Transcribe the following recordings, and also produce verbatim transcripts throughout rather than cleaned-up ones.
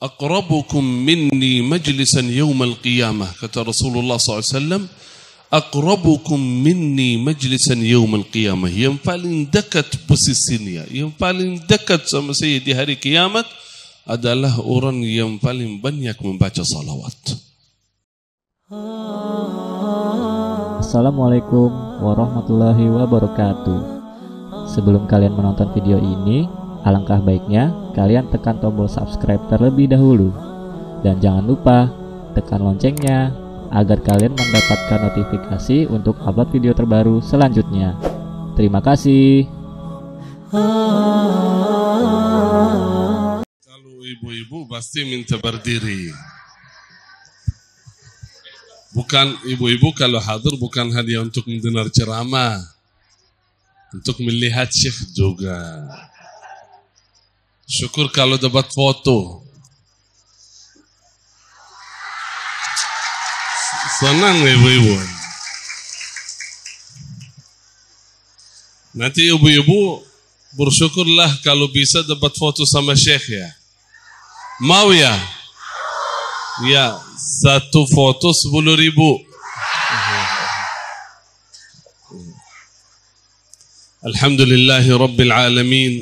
aqrabukum minni majlisan yawmal qiyamah. Kata Rasulullah sallallahu alaihi wasallam, aqrabukum minni majlisan yawmal qiyamah. Yang paling dekat posisinya, yang paling dekat sama saya di hari kiamat adalah orang yang paling banyak membaca salawat. Assalamualaikum warahmatullahi wabarakatuh. Sebelum kalian menonton video ini, alangkah baiknya kalian tekan tombol subscribe terlebih dahulu. Dan jangan lupa tekan loncengnya agar kalian mendapatkan notifikasi untuk upload video terbaru selanjutnya. Terima kasih. Kalau ibu-ibu pasti minta berdiri. Bukan ibu-ibu kalau hadir bukan hanya untuk mendengar ceramah, untuk melihat syekh juga. Syukur kalau dapat foto. Senang ibu-ibu. Nanti ibu-ibu bersyukurlah kalau bisa dapat foto sama syekh ya. Mau ya? Ya, satu foto sepuluh ribu. Alhamdulillahi Rabbil Alamin.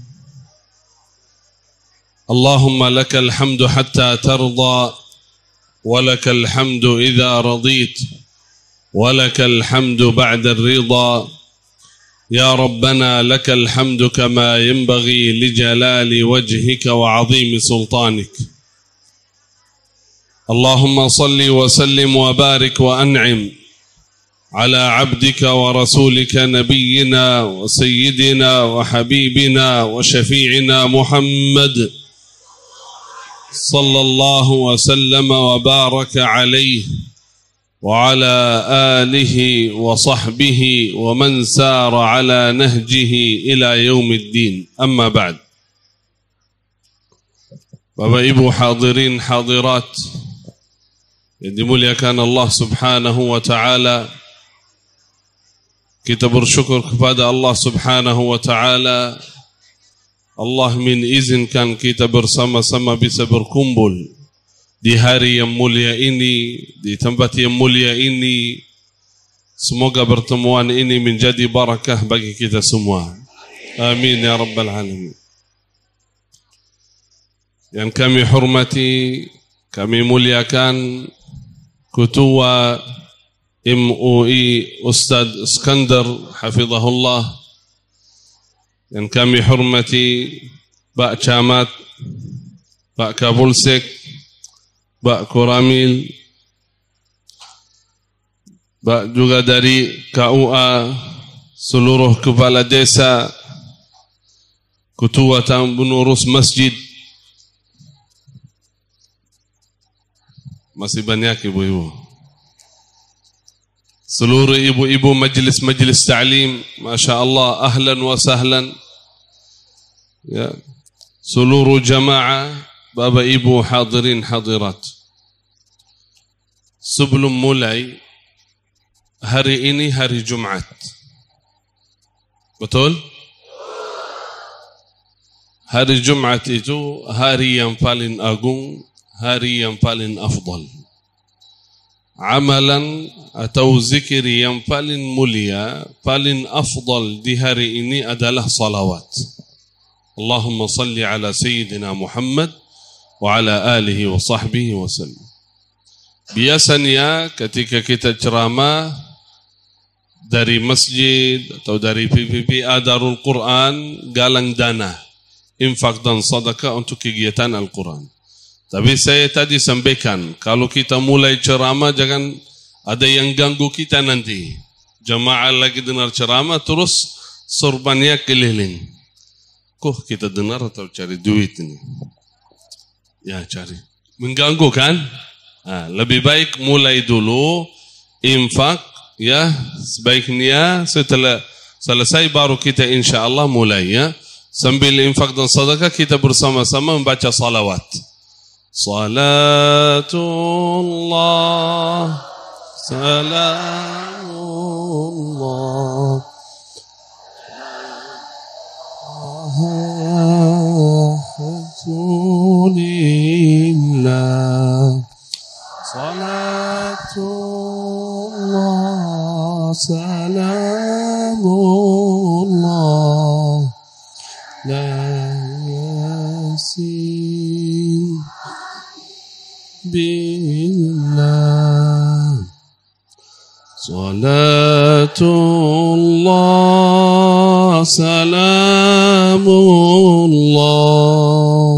Allahumma lakal hamdu hatta tarda, walakal hamdu idha radit, walakal hamdu ba'da rida. Ya Rabbana lakal hamdu kama yanbaghi li jalali wajhika wa azimi sultanik. اللهم صل وسلم وبارك وأنعم على عبدك ورسولك نبينا وسيدنا وحبيبنا وشفيعنا محمد صلى الله وسلم وبارك عليه وعلى آله وصحبه ومن سار على نهجه إلى يوم الدين. أما بعد. Bapak Ibu hadirin hadirat yang dimuliakan Allah Subhanahu wa taala, kita bersyukur kepada Allah Subhanahu wa taala. Allah mengizinkan kita bersama-sama bisa berkumpul di hari yang mulia ini, di tempat yang mulia ini. Semoga pertemuan ini menjadi barakah bagi kita semua. Amin ya rabbal alamin. Yang kami hormati, kami muliakan Ketua M U I Ustaz Iskandar hafizahullah. Yang kami hormati Pak Camat, Pak Kapolsek, Pak Koramil, Pak juga dari K U A, seluruh kepala desa, ketua pengurus masjid. Masih banyak ibu-ibu. Seluruh ibu-ibu majlis-majlis ta'lim, Masya Allah, ahlan wa sahlan. Ya. Seluruh jamaah, bapak ibu hadirin hadirat. Sebelum mulai, hari ini hari Jumat. Betul? Hari Jumat itu hari yang paling agung, hari yang paling afdal. Amalan atau zikir yang paling mulia, paling afdal di hari ini adalah salawat. Allahumma salli ala Sayyidina Muhammad wa ala alihi wa sahbihi wa sallam. Biasanya ketika kita ceramah dari masjid atau dari P P P A Darul Quran, galang dana, infak dan sedekah untuk kegiatan Al-Quran. Tapi saya tadi sampaikan, kalau kita mulai ceramah jangan ada yang ganggu kita nanti. Jamaah lagi dengar ceramah terus sorbannya keliling. Kok kita dengar atau cari duit ini? Ya cari. Mengganggu kan? Nah, lebih baik mulai dulu infak ya, sebaiknya setelah selesai baru kita insya Allah mulai ya. Sambil infak dan sedekah kita bersama-sama membaca salawat. Salatullah salamullah رسول الله صلاة الله سلام الله لا يسين بالله صلاة الله سلام الله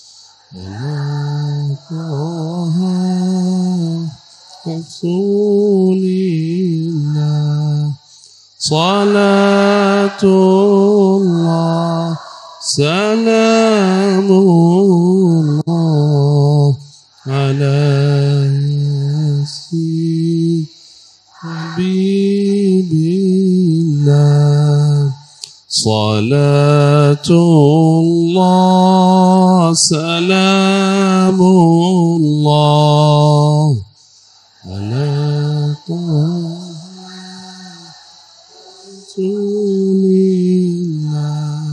رسول الله صلاة الله سلام الله على ياسين حبيب الله صلاة الله سلام الله على رسول الله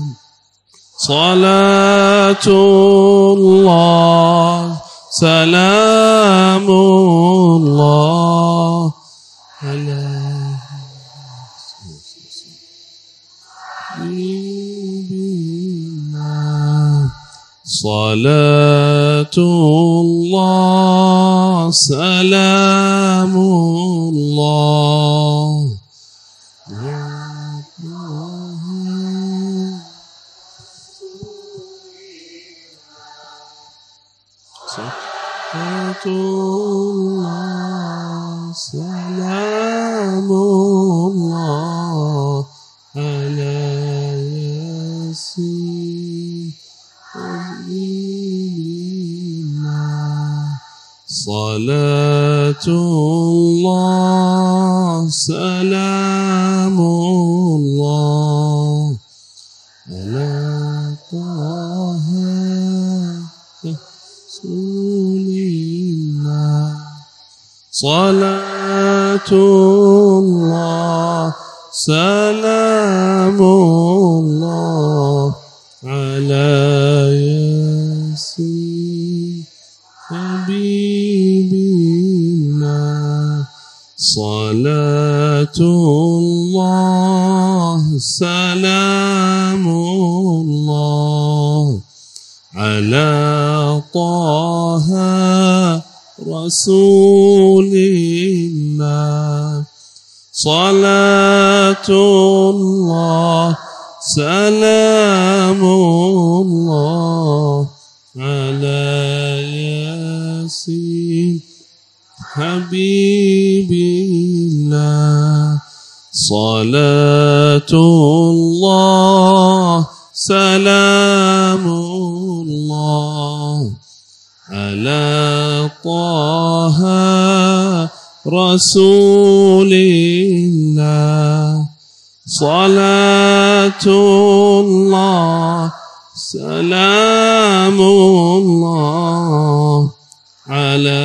صلاة الله سلام الله على صلاة الله سلام الله صلاة الله سلام الله على ياسين صلاة الله سلام الله على طه رسول الله صلاة الله سلام الله على ياسين حبيب الله صلاة الله سلام الله على طه رسول الله صلاة الله سلام الله على ياسين حبيب الله صلاة الله سلام الله على طه رسول الله صلاة الله سلام الله على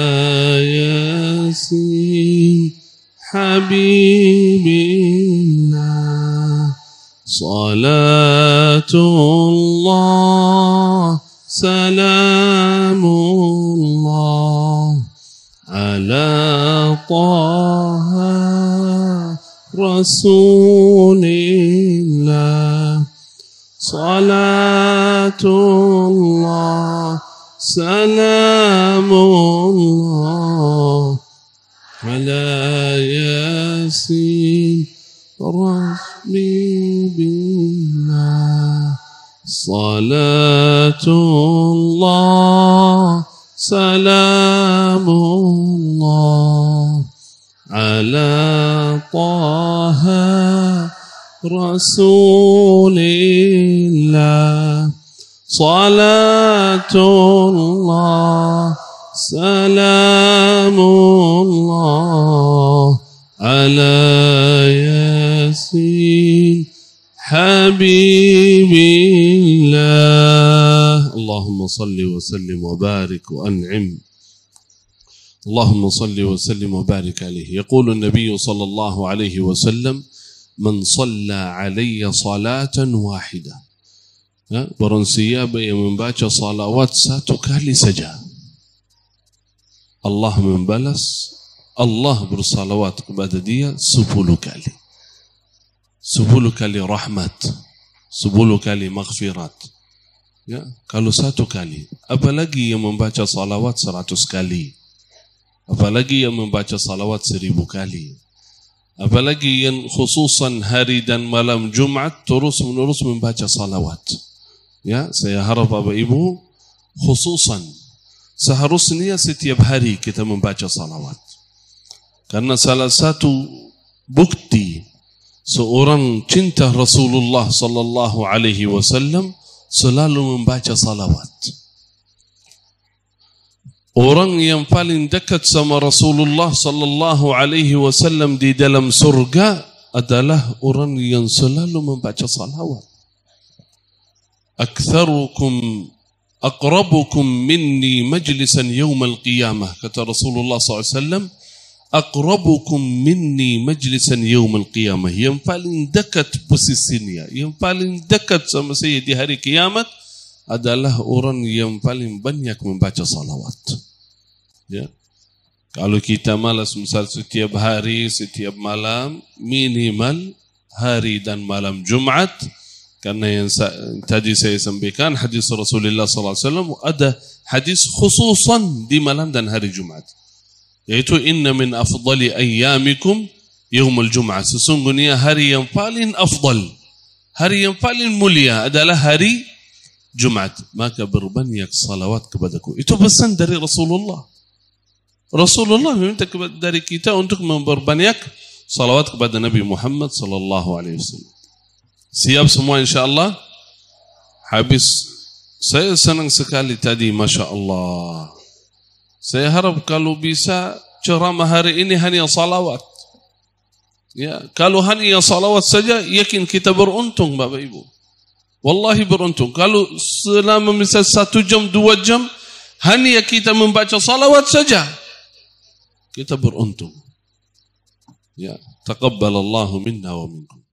ياسين حبيب الله صلاة الله سلام الله على طه رسول الله صلاة الله سلام الله على ياسين رسمي بالله صلاة الله سلام الله على طه رسول الله صلاة الله سلام الله على ياسين حبيب الله. اللهم صل وسلم وبارك وأنعم. اللهم صل وسلم وبارك عليه. يقول النبي صلى الله عليه وسلم: من صلى علي صلاة واحدة Ya, barang siapa yang membaca salawat satu kali saja, Allah membalas, Allah bersalawat kepada dia sepuluh kali. Sepuluh kali rahmat, sepuluh kali maghfirat. Ya, kalau satu kali, apalagi yang membaca salawat seratus kali, apalagi yang membaca salawat seribu kali, apalagi yang khususan hari dan malam Jumat terus menerus membaca salawat. Ya, saya harap Bapak Ibu khususan seharusnya setiap hari kita membaca salawat. Karena salah satu bukti seorang cinta Rasulullah sallallahu alaihi wasallam selalu membaca salawat. Orang yang paling dekat sama Rasulullah sallallahu alaihi wasallam di dalam surga adalah orang yang selalu membaca salawat. Aktsarukum aqrabukum minni majlisan yawmal qiyamah, kata Rasulullah sallallahu alaihi wasallam, aqrabukum minni majlisan yawmal qiyamah, yang paling dekat posisinya, yang paling dekat sama saya di hari kiamat adalah orang yang paling banyak membaca salawat. Ya. Kalau kita malas misal setiap hari, setiap malam, minimal hari dan malam Jumat. Karena yang tadi saya sampaikan hadis Rasulullah sallallahu alaihi wasallam, ada hadis khususan di malam dan hari Jumat, yaitu inna min afdali ayyamikum yaumul Jum'ah, sesungguhnya hari yang paling afdal, hari yang paling mulia adalah hari Jumat, maka berbanyak salawat kepadaku. Itu pesan dari Rasulullah. Rasulullah meminta dari kita untuk memperbanyak salawat kepada Nabi Muhammad sallallahu alaihi wasallam. Siap semua insyaAllah? Habis, saya senang sekali tadi, Masya Allah. Saya harap kalau bisa ceramah hari ini hanya salawat. Ya, kalau hanya salawat saja, yakin kita beruntung Bapak Ibu. Wallahi beruntung. Kalau selama misal satu jam, dua jam, hanya kita membaca salawat saja, kita beruntung. Ya, taqabbalallahu minna wa minkum.